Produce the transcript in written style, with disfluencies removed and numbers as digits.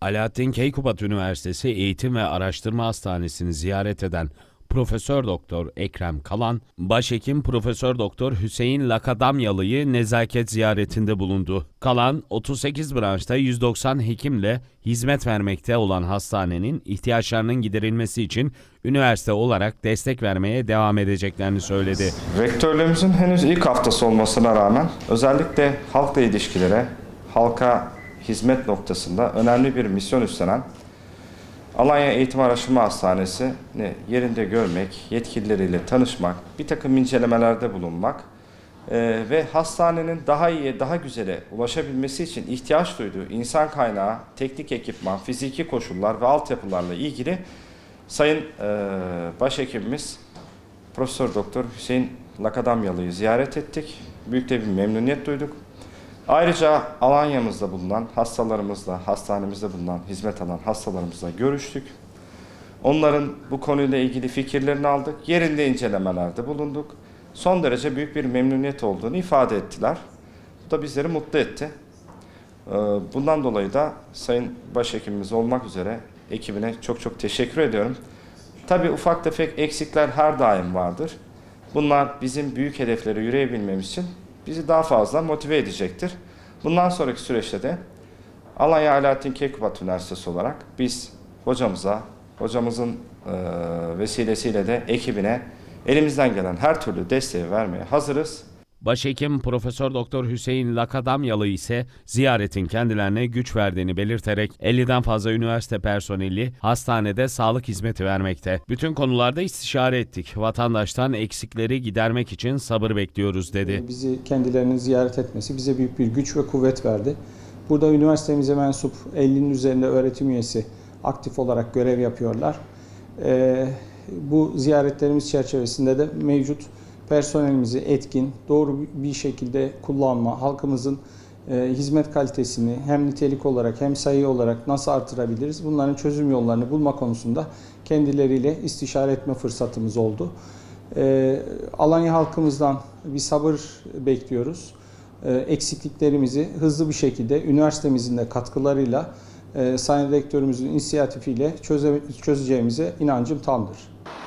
Alaaddin Keykubat Üniversitesi Eğitim ve Araştırma Hastanesi'ni ziyaret eden Profesör Doktor Ekrem Kalan, Başhekim Profesör Doktor Hüseyin Lakadamyalı'yı nezaket ziyaretinde bulundu. Kalan, 38 branşta 190 hekimle hizmet vermekte olan hastanenin ihtiyaçlarının giderilmesi için üniversite olarak destek vermeye devam edeceklerini söyledi. Rektörlüğümüzün henüz ilk haftası olmasına rağmen özellikle halkla ilişkilere, halka hizmet noktasında önemli bir misyon üstlenen Alanya Eğitim Araştırma Hastanesi'ni yerinde görmek, yetkilileriyle tanışmak, bir takım incelemelerde bulunmak ve hastanenin daha iyiye, daha güzele ulaşabilmesi için ihtiyaç duyduğu insan kaynağı, teknik ekipman, fiziki koşullar ve altyapılarla ilgili Sayın Başhekimimiz Profesör Doktor Hüseyin Lakadamyalı'yı ziyaret ettik. Büyük de bir memnuniyet duyduk. Ayrıca Alanya'mızda bulunan hastalarımızla, hastanemizde bulunan hizmet alan hastalarımızla görüştük. Onların bu konuyla ilgili fikirlerini aldık. Yerinde incelemelerde bulunduk. Son derece büyük bir memnuniyet olduğunu ifade ettiler. Bu da bizleri mutlu etti. Bundan dolayı da Sayın Başhekimimiz olmak üzere ekibine çok teşekkür ediyorum. Tabii ufak tefek eksikler her daim vardır. Bunlar bizim büyük hedeflere yürüyebilmemiz için bizi daha fazla motive edecektir. Bundan sonraki süreçte de Alanya Alaaddin Keykubat Üniversitesi olarak biz hocamızın vesilesiyle de ekibine elimizden gelen her türlü desteği vermeye hazırız. Başhekim Profesör Doktor Hüseyin Lakadamyalı ise ziyaretin kendilerine güç verdiğini belirterek 50'den fazla üniversite personeli hastanede sağlık hizmeti vermekte. Bütün konularda istişare ettik. Vatandaştan eksikleri gidermek için sabır bekliyoruz dedi. Bizi kendilerinin ziyaret etmesi bize büyük bir güç ve kuvvet verdi. Burada üniversitemize mensup 50'nin üzerinde öğretim üyesi aktif olarak görev yapıyorlar. Bu ziyaretlerimiz çerçevesinde de mevcut personelimizi etkin, doğru bir şekilde kullanma, halkımızın hizmet kalitesini hem nitelik olarak hem sayı olarak nasıl artırabiliriz, bunların çözüm yollarını bulma konusunda kendileriyle istişare etme fırsatımız oldu. Alanya halkımızdan bir sabır bekliyoruz. Eksikliklerimizi hızlı bir şekilde üniversitemizin de katkılarıyla Sayın Rektörümüzün inisiyatifiyle çözeceğimize inancım tamdır.